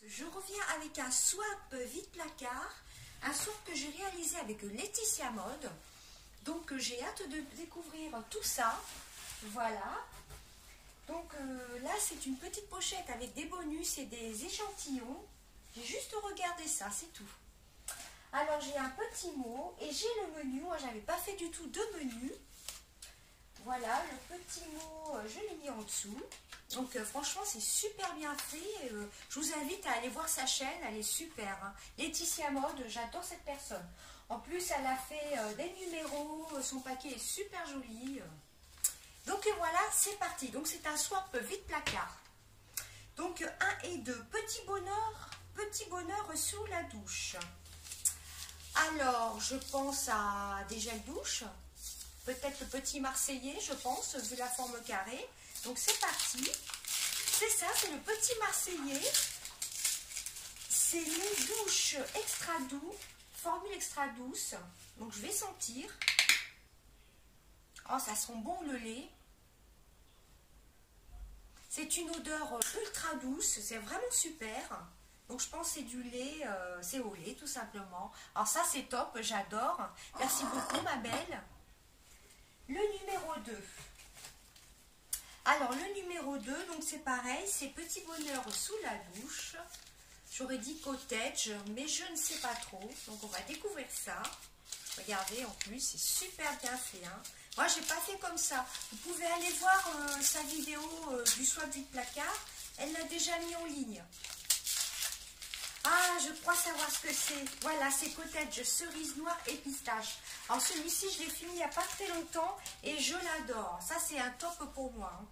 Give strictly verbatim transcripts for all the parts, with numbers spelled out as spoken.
je reviens avec un swap vide placard, un swap que j'ai réalisé avec Laetitia Mode. Donc j'ai hâte de découvrir tout ça. Voilà. Donc euh, là c'est une petite pochette avec des bonus et des échantillons. J'ai juste regardé ça, c'est tout. Alors j'ai un petit mot et j'ai le menu. Moi j'avais pas fait du tout de menu. Voilà, le petit mot, euh, je l'ai mis en dessous. Donc euh, franchement c'est super bien fait. Euh, je vous invite à aller voir sa chaîne, elle est super. Hein. Laetitia Mode, j'adore cette personne. En plus elle a fait euh, des numéros, son paquet est super joli. Donc euh, voilà, c'est parti. Donc c'est un swap vide placard. Donc un et deux, petit bonheur, petit bonheur sous la douche. Alors je pense à des gels douche. Peut-être le petit Marseillais, je pense, vu la forme carrée. Donc c'est parti. C'est ça, c'est le petit Marseillais. C'est les douches extra doux, formule extra douce. Donc je vais sentir. Oh, ça sent bon le lait. C'est une odeur ultra douce, c'est vraiment super. Donc je pense que c'est du lait, euh, c'est au lait tout simplement. Alors ça c'est top, j'adore. Merci beaucoup ma belle. Le numéro deux. Alors le numéro deux, donc c'est pareil, c'est petit bonheur sous la douche. J'aurais dit cottage, mais je ne sais pas trop. Donc on va découvrir ça. Regardez, en plus, c'est super bien fait. Hein. Moi, j'ai pas fait comme ça. Vous pouvez aller voir euh, sa vidéo euh, du swap vide placard. Elle l'a déjà mis en ligne. Ah, je crois savoir ce que c'est. Voilà, c'est cottage, cerise noire et pistache. Alors celui-ci, je l'ai fini il n'y a pas très longtemps et je l'adore. Ça, c'est un top pour moi. Hein.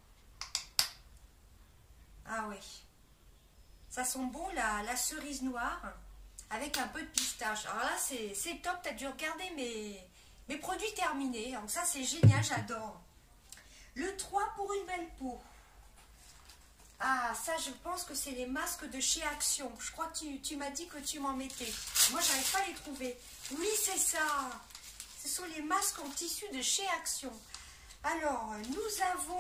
Ah oui. Ça sent bon, la, la cerise noire avec un peu de pistache. Alors là, c'est top. Tu as dû regarder mes, mes produits terminés. Donc ça, c'est génial, j'adore. Le trois pour une belle peau. Ah, ça, je pense que c'est les masques de chez Action. Je crois que tu, tu m'as dit que tu m'en mettais. Moi, je n'arrive pas à les trouver. Oui, c'est ça. Ce sont les masques en tissu de chez Action. Alors, nous avons...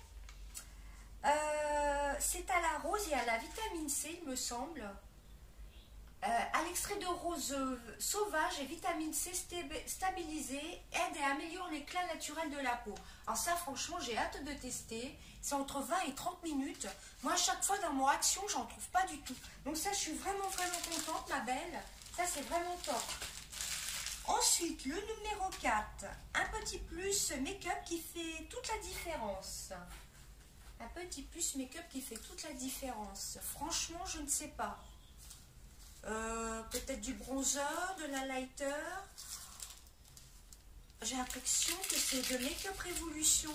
Euh, c'est à la rose et à la vitamine C, il me semble. Euh, à l'extrait de rose sauvage et vitamine C stabilisée, aide et améliore l'éclat naturel de la peau. Alors ça, franchement, j'ai hâte de tester. C'est entre vingt et trente minutes. Moi, à chaque fois, dans mon Action, j'en trouve pas du tout. Donc ça, je suis vraiment, vraiment contente, ma belle. Ça, c'est vraiment top. Ensuite, le numéro quatre. Un petit plus make-up qui fait toute la différence. Un petit plus make-up qui fait toute la différence. Franchement, je ne sais pas. Euh, peut-être du bronzer, de la lighter. J'ai l'impression que c'est de Make-up Révolution.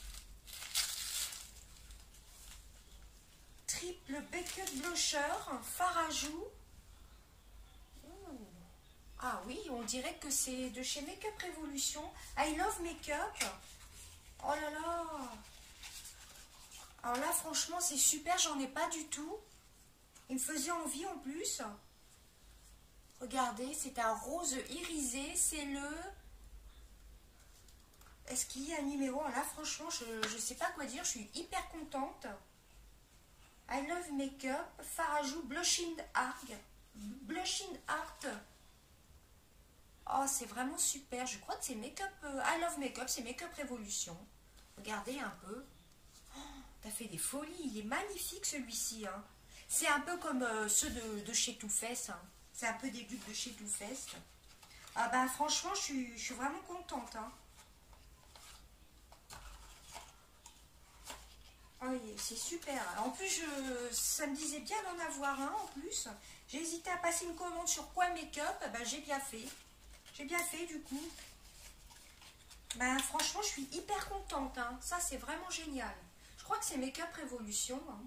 Triple Make-up Blusher, fard à joues. Ouh. Ah oui, on dirait que c'est de chez Make-up Révolution. I Love Make-up. Oh là là. Alors là, franchement, c'est super, j'en ai pas du tout. Il me faisait envie en plus. Regardez, c'est un rose irisé, c'est le... Est-ce qu'il y a un numéro? Là, franchement, je ne sais pas quoi dire, je suis hyper contente. I Love Makeup, fard à joues, Blushing Art. Blushing Art. Oh, c'est vraiment super. Je crois que c'est Makeup... Euh, I Love Makeup, c'est Makeup Révolution. Regardez un peu. Oh, t'as fait des folies. Il est magnifique, celui-ci. Hein. C'est un peu comme euh, ceux de, de chez Too Faced. Hein. C'est un peu des dupes de chez Too Faced. Ah ben franchement, je suis, je suis vraiment contente. Hein. Oui, c'est super. En plus, je, ça me disait bien d'en avoir un en plus. J'ai hésité à passer une commande sur quoi make-up. Ben, j'ai bien fait. J'ai bien fait du coup. Ben franchement, je suis hyper contente. Hein. Ça, c'est vraiment génial. Je crois que c'est Make-up Révolution. Hein.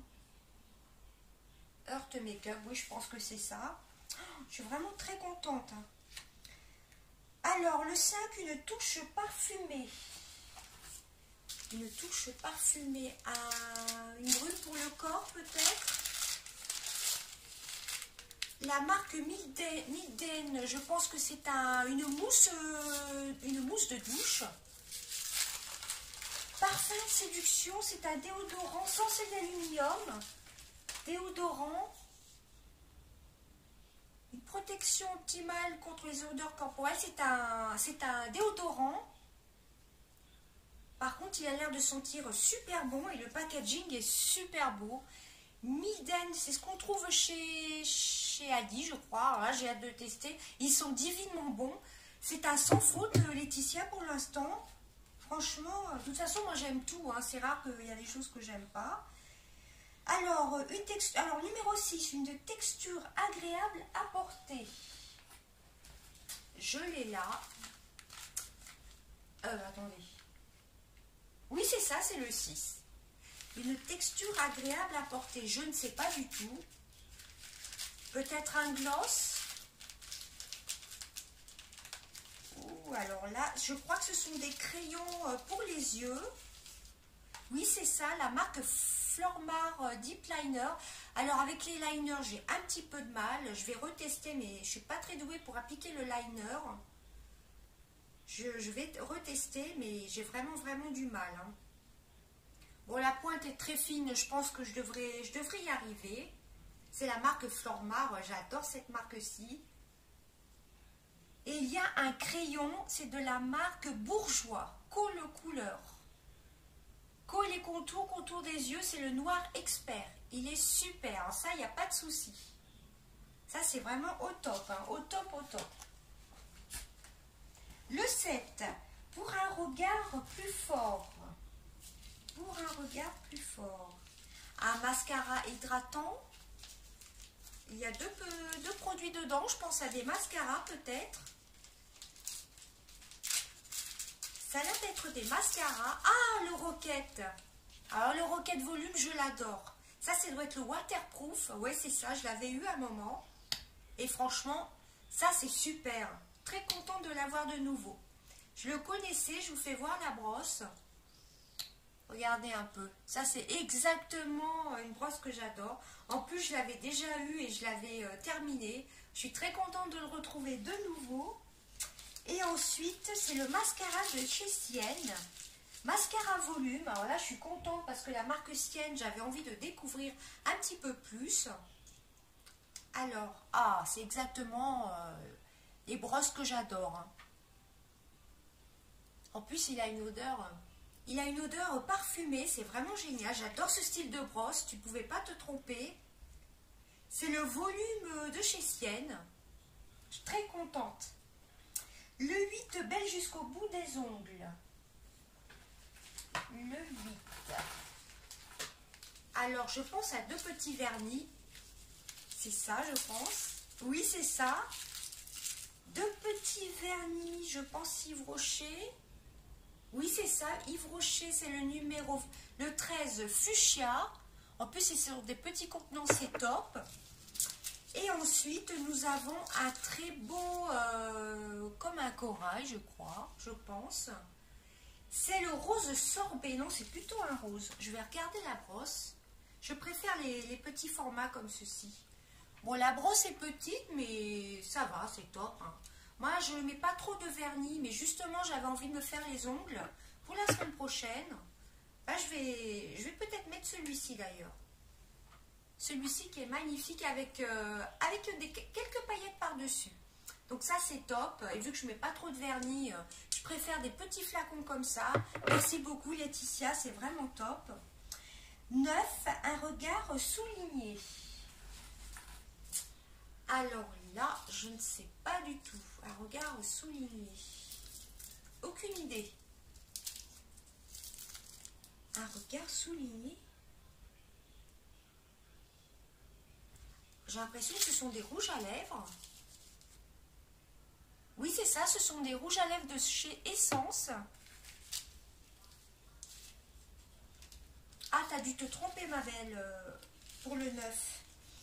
Earth Makeup, oui, je pense que c'est ça. Je suis vraiment très contente. Alors, le cinq, une touche parfumée. Une touche parfumée à une brune pour le corps, peut-être. La marque Milden, Milden, je pense que c'est un, une mousse, euh, une mousse de douche. Parfum de séduction, c'est un déodorant sans sel d'aluminium. Déodorant. protection optimale contre les odeurs corporelles. C'est un, c'est un déodorant. Par contre, il a l'air de sentir super bon et le packaging est super beau. Miden, c'est ce qu'on trouve chez, chez Aldi, je crois. Alors là, j'ai hâte de tester. Ils sont divinement bons. C'est un sans faute, Laetitia, pour l'instant. Franchement, de toute façon, moi j'aime tout. Hein. C'est rare qu'il y a des choses que j'aime pas. Alors, une texture, alors, numéro six, une texture agréable à porter. Je l'ai là. Euh, attendez. Oui, c'est ça, c'est le six. Une texture agréable à porter. Je ne sais pas du tout. Peut-être un gloss. Oh, alors là, je crois que ce sont des crayons pour les yeux. Oui, c'est ça, la marque Flormar Deep Liner. Alors, avec les liners, j'ai un petit peu de mal. Je vais retester, mais je ne suis pas très douée pour appliquer le liner. Je, je vais retester, mais j'ai vraiment, vraiment du mal. Hein. Bon, la pointe est très fine. Je pense que je devrais, je devrais y arriver. C'est la marque Flormar. J'adore cette marque-ci. Et il y a un crayon. C'est de la marque Bourjois. Colle couleur. Colle les contours, contour des yeux. C'est le noir expert. Il est super. Ça, il n'y a pas de souci. Ça, c'est vraiment au top. Hein. Au top, au top. Le sept, pour un regard plus fort. Pour un regard plus fort. Un mascara hydratant. Il y a deux, deux produits dedans. Je pense à des mascaras peut-être. Ça a l'air d'être des mascaras. Ah, le Rocket. Alors, le Rocket Volume, je l'adore. Ça, ça doit être le waterproof. Ouais, c'est ça. Je l'avais eu à un moment. Et franchement, ça, c'est super. Très contente de l'avoir de nouveau. Je le connaissais, je vous fais voir la brosse. Regardez un peu. Ça, c'est exactement une brosse que j'adore. En plus, je l'avais déjà eu et je l'avais euh, terminé. Je suis très contente de le retrouver de nouveau. Et ensuite, c'est le mascara de chez Sienne. Mascara volume. Alors là, je suis contente parce que la marque Sienne, j'avais envie de découvrir un petit peu plus. Alors, ah, c'est exactement... Euh, les brosses que j'adore. Hein. En plus, il a une odeur, il a une odeur parfumée. C'est vraiment génial. J'adore ce style de brosse. Tu ne pouvais pas te tromper. C'est le volume de chez Sienne. Je suis très contente. Le huit, belle jusqu'au bout des ongles. Le huit. Alors, je pense à deux petits vernis. C'est ça, je pense. Oui, c'est ça. Deux petits vernis, je pense Yves Rocher. Oui, c'est ça, Yves Rocher, c'est le numéro, le treize Fuchsia. En plus, c'est sur des petits contenants, c'est top. Et ensuite, nous avons un très beau, euh, comme un corail, je crois, je pense. C'est le rose sorbet. Non, c'est plutôt un rose. Je vais regarder la brosse. Je préfère les, les petits formats comme ceci. Bon, la brosse est petite, mais ça va, c'est top. Hein. Moi, je ne mets pas trop de vernis, mais justement, j'avais envie de me faire les ongles pour la semaine prochaine. Là, je vais, je vais peut-être mettre celui-ci d'ailleurs. Celui-ci qui est magnifique avec, euh, avec des, quelques paillettes par-dessus. Donc ça, c'est top. Et vu que je ne mets pas trop de vernis, euh, je préfère des petits flacons comme ça. Merci beaucoup, Laetitia, c'est vraiment top. neuf, un regard souligné. Alors là, je ne sais pas du tout. Un regard souligné. Aucune idée. Un regard souligné. J'ai l'impression que ce sont des rouges à lèvres. Oui, c'est ça, ce sont des rouges à lèvres de chez Essence. Ah, t'as dû te tromper, ma belle, euh, pour le neuf.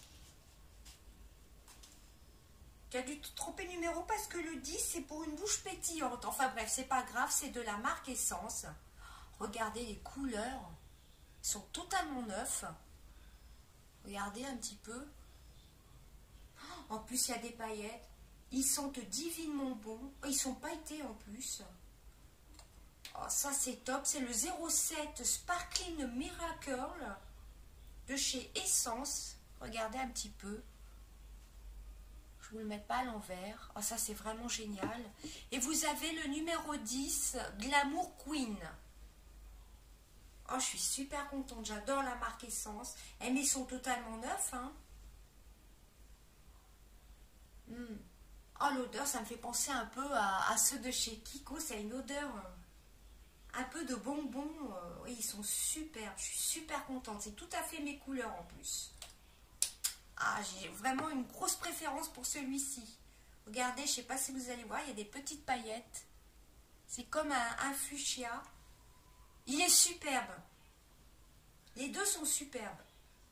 Tu as dû te tromper numéro parce que le dix, c'est pour une bouche pétillante. Enfin bref, c'est pas grave, c'est de la marque Essence. Regardez les couleurs. Ils sont totalement neufs. Regardez un petit peu. En plus, il y a des paillettes. Ils sentent divinement bon. Ils sont pailletés en plus. Oh, ça, c'est top. C'est le zéro sept Sparkling Miracle de chez Essence. Regardez un petit peu. Je vous le mets pas à l'envers. Oh, ça, c'est vraiment génial. Et vous avez le numéro dix, Glamour Queen. Oh, je suis super contente. J'adore la marque Essence. Et mais ils sont totalement neufs. Hein. Mm. Oh, l'odeur, ça me fait penser un peu à, à ceux de chez Kiko. C'est une odeur un peu de bonbons. Oui, ils sont superbes. Je suis super contente. C'est tout à fait mes couleurs en plus. Ah, j'ai vraiment une grosse préférence pour celui-ci. Regardez, je ne sais pas si vous allez voir, il y a des petites paillettes. C'est comme un, un fuchsia. Il est superbe. Les deux sont superbes.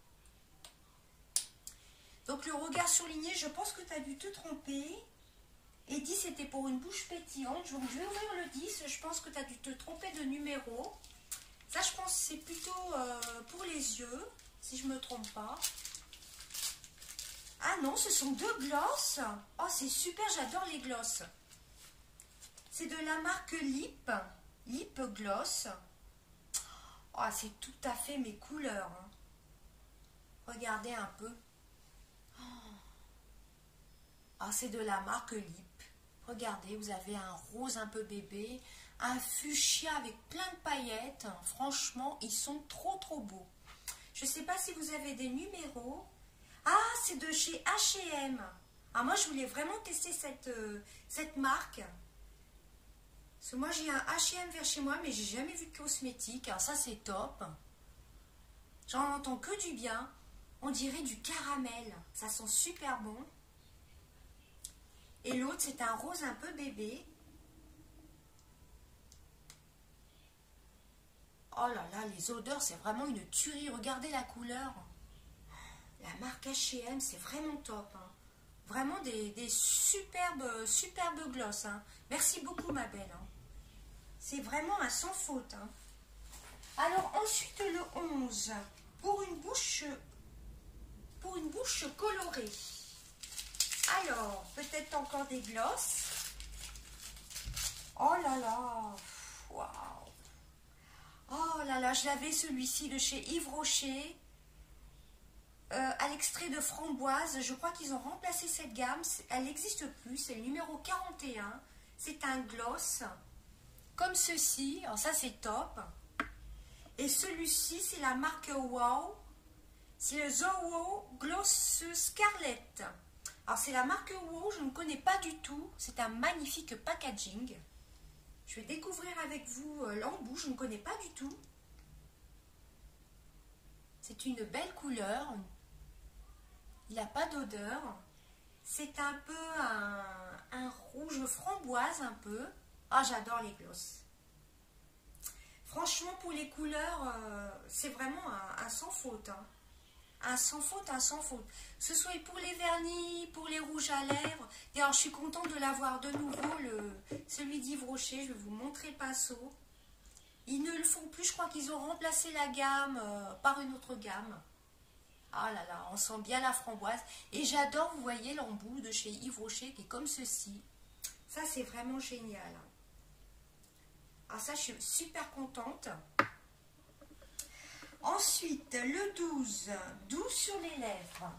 Donc le regard surligné, je pense que tu as dû te tromper. Et dix, c'était pour une bouche pétillante. Donc je vais ouvrir le dix. Je pense que tu as dû te tromper de numéro. Ça, je pense que c'est plutôt euh, pour les yeux, si je ne me trompe pas. Ah non, ce sont deux glosses. Oh, c'est super, j'adore les glosses. C'est de la marque Lip. Lip Gloss. Oh, c'est tout à fait mes couleurs. Hein. Regardez un peu. Oh, oh, c'est de la marque Lip. Regardez, vous avez un rose un peu bébé, un fuchsia avec plein de paillettes. Franchement, ils sont trop trop beaux. Je ne sais pas si vous avez des numéros. Ah, c'est de chez H et M. Ah, moi, je voulais vraiment tester cette, euh, cette marque. Parce que moi, j'ai un H et M vers chez moi, mais j'ai jamais vu de cosmétique. Alors ça, c'est top. J'en entends que du bien. On dirait du caramel. Ça sent super bon. Et l'autre, c'est un rose un peu bébé. Oh là là, les odeurs, c'est vraiment une tuerie. Regardez la couleur. La marque H et M, c'est vraiment top. Hein. Vraiment des, des superbes, superbes glosses. Hein. Merci beaucoup, ma belle. Hein. C'est vraiment un sans faute. Hein. Alors, ensuite, le onze. Pour une bouche, pour une bouche colorée. Alors, peut-être encore des glosses. Oh là là. Waouh. Oh là là, je l'avais celui-ci de chez Yves Rocher. Euh, à l'extrait de framboise, je crois qu'ils ont remplacé cette gamme, elle n'existe plus, c'est le numéro quarante et un, c'est un gloss, comme ceci, alors ça c'est top, et celui-ci c'est la marque Wow, c'est le The Wow Gloss Scarlett, alors c'est la marque Wow, je ne connais pas du tout, c'est un magnifique packaging, je vais découvrir avec vous l'embout, je ne connais pas du tout, c'est une belle couleur. Il n'a pas d'odeur. C'est un peu un, un rouge framboise un peu. Ah, j'adore les glosses. Franchement, pour les couleurs, euh, c'est vraiment un, un sans faute. Hein. Un sans faute, un sans faute. Que ce soit pour les vernis, pour les rouges à lèvres. Et alors, je suis contente de l'avoir de nouveau, le, celui d'Yves Rocher. Je vais vous montrer le pinceau. Ils ne le font plus. Je crois qu'ils ont remplacé la gamme euh, par une autre gamme. Ah là là, on sent bien la framboise. Et j'adore, vous voyez, l'embout de chez Yves Rocher qui est comme ceci. Ça, c'est vraiment génial. Ah ça, je suis super contente. Ensuite, le douze, doux sur les lèvres.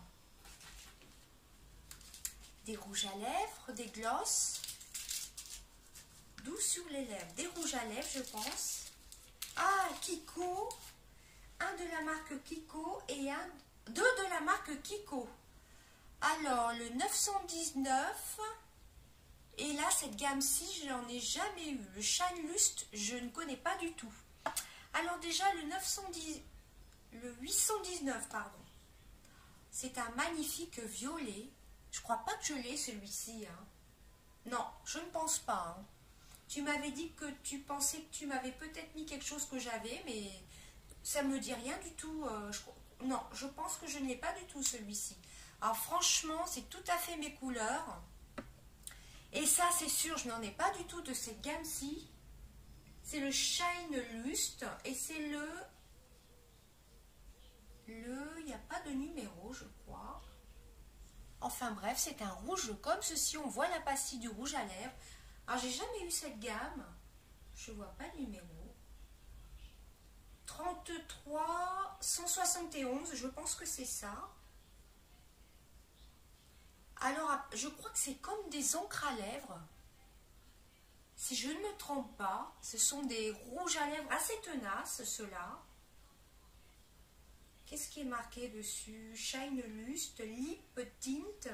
Des rouges à lèvres, des glosses. Doux sur les lèvres. Des rouges à lèvres, je pense. Ah, Kiko. Un de la marque Kiko et un deux de la marque Kiko. Alors, le neuf cent dix-neuf. Et là, cette gamme-ci, je n'en ai jamais eu. Le Shine Lust, je ne connais pas du tout. Alors déjà, le neuf cent dix, le huit cent dix-neuf, pardon. C'est un magnifique violet. Je crois pas que je l'ai, celui-ci. Hein. Non, je ne pense pas. Hein. Tu m'avais dit que tu pensais que tu m'avais peut-être mis quelque chose que j'avais, mais ça ne me dit rien du tout. Euh, je, non, je pense que je ne l'ai pas du tout, celui-ci. Alors franchement, c'est tout à fait mes couleurs. Et ça, c'est sûr, je n'en ai pas du tout de cette gamme-ci. C'est le Shine Lust. Et c'est le... Le... Il n'y a pas de numéro, je crois. Enfin bref, c'est un rouge comme ceci. On voit la pastille du rouge à lèvres. Alors, j'ai jamais eu cette gamme. Je ne vois pas le numéro. trente-trois cent soixante et onze, je pense que c'est ça. Alors, je crois que c'est comme des encres à lèvres. Si je ne me trompe pas, ce sont des rouges à lèvres assez tenaces, ceux-là. Qu'est-ce qui est marqué dessus? Shine Lust, Lip Tint.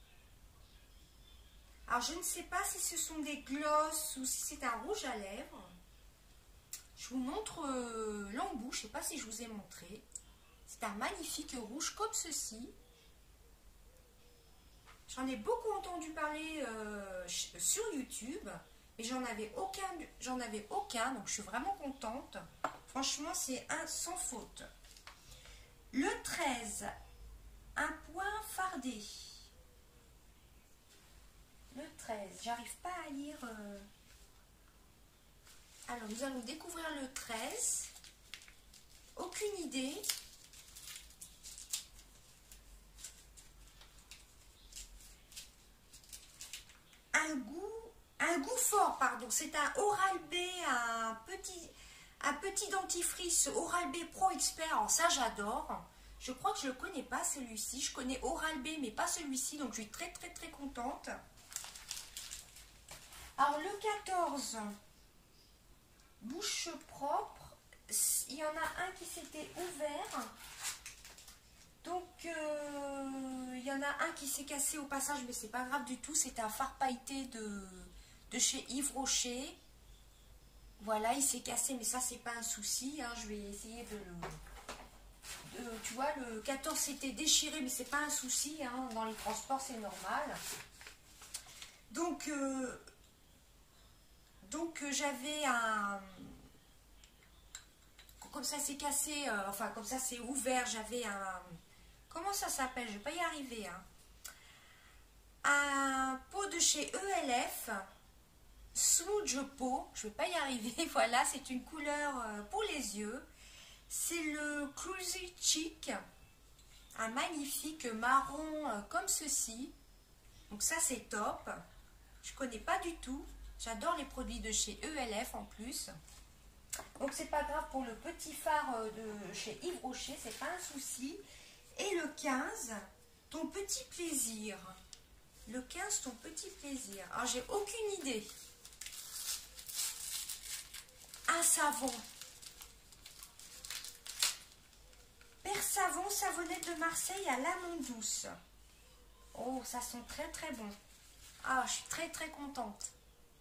Alors, je ne sais pas si ce sont des glosses ou si c'est un rouge à lèvres. Je vous montre euh, l'embout, je ne sais pas si je vous ai montré. C'est un magnifique rouge comme ceci. J'en ai beaucoup entendu parler euh, sur YouTube, mais j'en avais aucun, j'en avais aucun, donc je suis vraiment contente. Franchement, c'est un sans faute. Le treize, un point fardé. Le treize, j'arrive pas à lire. Euh... Alors, nous allons découvrir le treize. Aucune idée. Un goût, un goût fort, pardon. C'est un Oral-B, un petit, un petit dentifrice Oral-B Pro Expert. Alors ça, j'adore. Je crois que je ne le connais pas, celui-ci. Je connais Oral-B, mais pas celui-ci. Donc, je suis très, très, très contente. Alors, le quatorze, bouche propre. Il y en a un qui s'était ouvert. Donc, euh, il y en a un qui s'est cassé au passage, mais c'est pas grave du tout. C'est un fard pailleté de, de chez Yves Rocher. Voilà, il s'est cassé, mais ça, c'est pas un souci. Hein. Je vais essayer de le... De, tu vois, le quatorze s'était déchiré, mais c'est pas un souci. Hein. Dans les transports, c'est normal. Donc, euh, donc euh, j'avais un... Comme ça, c'est cassé, euh, enfin, comme ça, c'est ouvert. J'avais un... Comment ça s'appelle? Je ne vais pas y arriver. Hein. Un pot de chez E L F, Smooth Pot. Je ne vais pas y arriver. Voilà, c'est une couleur euh, pour les yeux. C'est le Cruisy Chic. Un magnifique marron euh, comme ceci. Donc ça, c'est top. Je ne connais pas du tout. J'adore les produits de chez E L F en plus. Donc c'est pas grave pour le petit phare euh, de chez Yves Rocher. C'est pas un souci. Et le quinze, ton petit plaisir. Le quinze, ton petit plaisir. Alors, j'ai aucune idée. Un savon. Père Savon, savonnette de Marseille à l'amande douce. Oh, ça sent très très bon. Ah, je suis très très contente.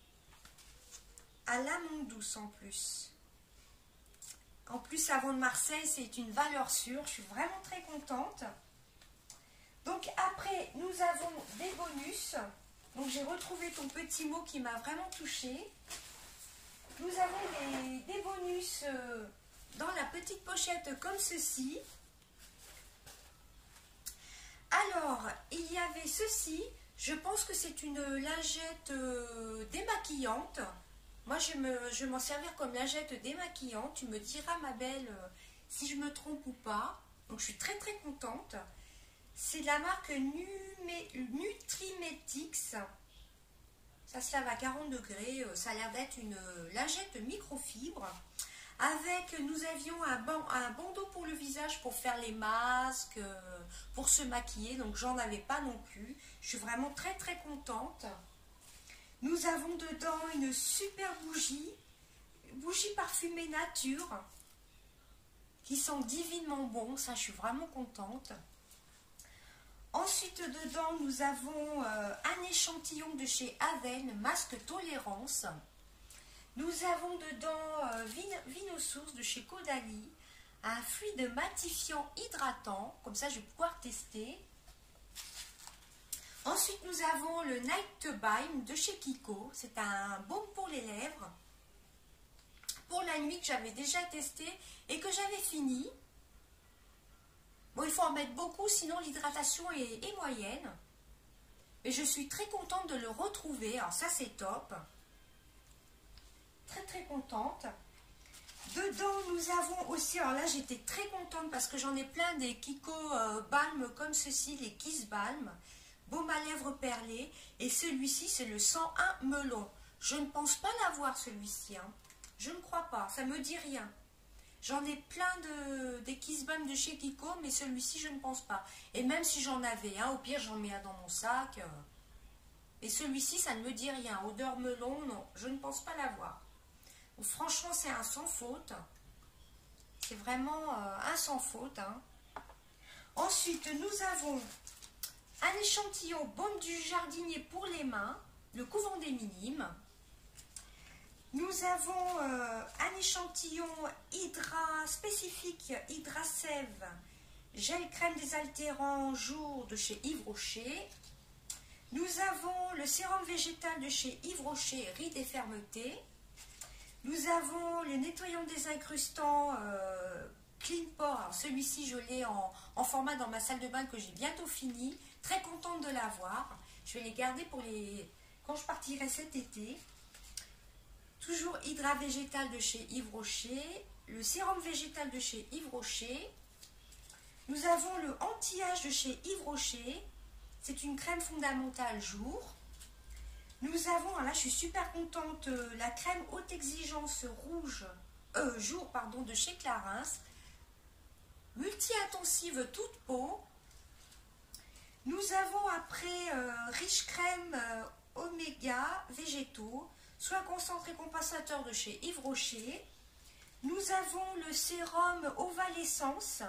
À l'amande douce en plus. En plus, savon de Marseille, c'est une valeur sûre. Je suis vraiment très contente. Donc après, nous avons des bonus. Donc j'ai retrouvé ton petit mot qui m'a vraiment touchée. Nous avons des, des bonus euh, dans la petite pochette comme ceci. Alors, il y avait ceci. Je pense que c'est une lingette euh, démaquillante. Moi, je vais je m'en servir comme lingette démaquillante. Tu me diras, ma belle, euh, si je me trompe ou pas. Donc, je suis très, très contente. C'est de la marque Nutrimetix. Ça se lave à quarante degrés. Ça a l'air d'être une lingette microfibre. Avec, nous avions un, ban, un bandeau pour le visage pour faire les masques, euh, pour se maquiller. Donc, j'en avais pas non plus. Je suis vraiment très, très contente. Nous avons dedans une super bougie, bougie parfumée nature, qui sent divinement bon, ça je suis vraiment contente. Ensuite dedans nous avons euh, un échantillon de chez Aven, masque tolérance. Nous avons dedans euh, Vino Source de chez Caudalie, un fluide matifiant hydratant, comme ça je vais pouvoir tester. Ensuite, nous avons le Night Balm de chez Kiko. C'est un baume pour les lèvres. Pour la nuit que j'avais déjà testé et que j'avais fini. Bon, il faut en mettre beaucoup, sinon l'hydratation est, est moyenne. Et je suis très contente de le retrouver. Alors ça, c'est top. Très, très contente. Dedans, nous avons aussi... Alors là, j'étais très contente parce que j'en ai plein des Kiko euh, Balm comme ceci, les Kiss Balm. Baume à lèvres perlé, et celui-ci c'est le cent un melon. Je ne pense pas l'avoir celui-ci, hein. Je ne crois pas, ça me dit rien. J'en ai plein de des Kiss Balm de chez Kiko, mais celui-ci je ne pense pas. Et même si j'en avais un, au pire j'en mets un dans mon sac. Et celui-ci, ça ne me dit rien. Odeur melon, non, je ne pense pas l'avoir. Franchement, c'est un sans faute. C'est vraiment euh, un sans faute. Hein. Ensuite, nous avons un échantillon baume du jardinier pour les mains, le couvent des minimes. Nous avons euh, un échantillon Hydra spécifique Hydra Sève, gel crème désaltérant jour de chez Yves Rocher. Nous avons le sérum végétal de chez Yves Rocher, rides et fermeté. Nous avons le nettoyant désincrustant euh, Clean Pore. Celui-ci, je l'ai en, en format dans ma salle de bain que j'ai bientôt fini. Très contente de l'avoir. Je vais les garder pour les quand je partirai cet été. Toujours Hydra végétal de chez Yves Rocher. Le sérum végétal de chez Yves Rocher. Nous avons le anti-âge de chez Yves Rocher. C'est une crème fondamentale jour. Nous avons, là je suis super contente, euh, la crème haute exigence rouge, euh, jour pardon, de chez Clarins. Multi-intensive toute peau. Nous avons après euh, riche crème euh, oméga végétaux, soin concentré compensateur de chez Yves Rocher. Nous avons le sérum Ovalescence,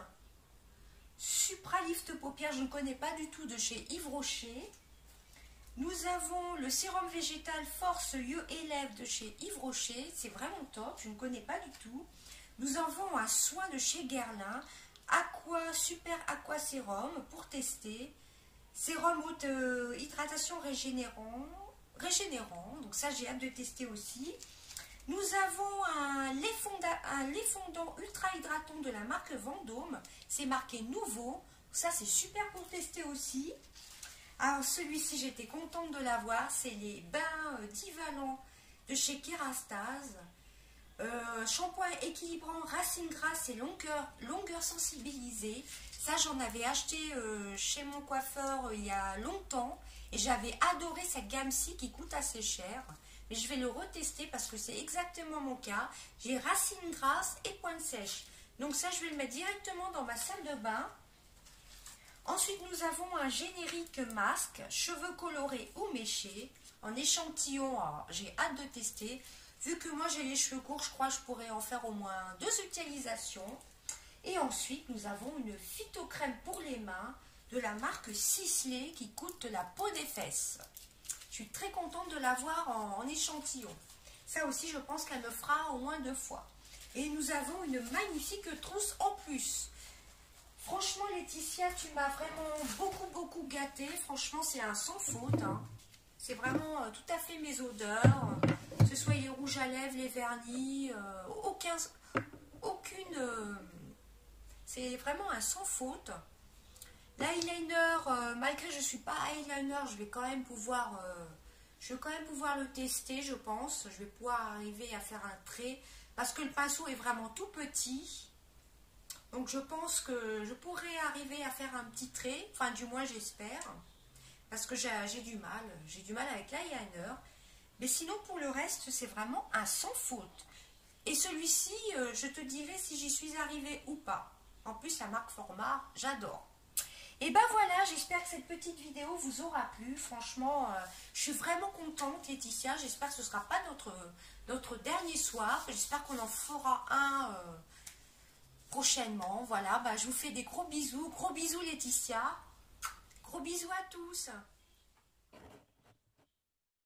Supra Lift Paupières, je ne connais pas du tout, de chez Yves Rocher. Nous avons le sérum végétal Force Yeux et Lèvres de chez Yves Rocher, c'est vraiment top, je ne connais pas du tout. Nous avons un soin de chez Guerlain, Aqua Super Aqua Sérum pour tester. Sérum haute euh, hydratation régénérant, régénérant, donc ça j'ai hâte de tester aussi. Nous avons un lait, fonda, un lait fondant ultra hydratant de la marque Vendôme, c'est marqué nouveau, ça c'est super pour tester aussi. Alors celui-ci j'étais contente de l'avoir, c'est les bains euh, Divalan de chez Kerastase. Euh, shampoing équilibrant racine grasse et longueur, longueur sensibilisée. Ça j'en avais acheté euh, chez mon coiffeur euh, il y a longtemps et j'avais adoré cette gamme-ci qui coûte assez cher. Mais je vais le retester parce que c'est exactement mon cas. J'ai racine grasse et pointe sèche. Donc ça je vais le mettre directement dans ma salle de bain. Ensuite, nous avons un générique masque, cheveux colorés ou méchés, en échantillon. J'ai hâte de tester. Vu que moi j'ai les cheveux courts, je crois que je pourrais en faire au moins deux utilisations. Et ensuite, nous avons une phytocrème pour les mains de la marque Sisley qui coûte la peau des fesses. Je suis très contente de l'avoir en, en échantillon. Ça aussi, je pense qu'elle me fera au moins deux fois. Et nous avons une magnifique trousse en plus. Franchement, Laetitia, tu m'as vraiment beaucoup, beaucoup gâtée. Franchement, c'est un sans faute. Hein. C'est vraiment euh, tout à fait mes odeurs. Que ce soit les rouges à lèvres, les vernis, euh, aucun, aucune... Euh, c'est vraiment un sans faute. L'eyeliner, euh, malgré que je ne suis pas eyeliner, je vais quand même pouvoir... Euh, je vais quand même pouvoir le tester, je pense. Je vais pouvoir arriver à faire un trait. Parce que le pinceau est vraiment tout petit. Donc je pense que je pourrais arriver à faire un petit trait, enfin du moins j'espère, parce que j'ai du mal, j'ai du mal avec l'eyeliner. Mais sinon pour le reste c'est vraiment un sans faute. Et celui-ci, euh, je te dirai si j'y suis arrivée ou pas. En plus la marque Format, j'adore. Et ben voilà, j'espère que cette petite vidéo vous aura plu. Franchement, euh, je suis vraiment contente Laetitia, j'espère que ce ne sera pas notre, notre dernier soir. J'espère qu'on en fera un... Euh, prochainement. Voilà, bah, je vous fais des gros bisous. Gros bisous Laetitia. Gros bisous à tous.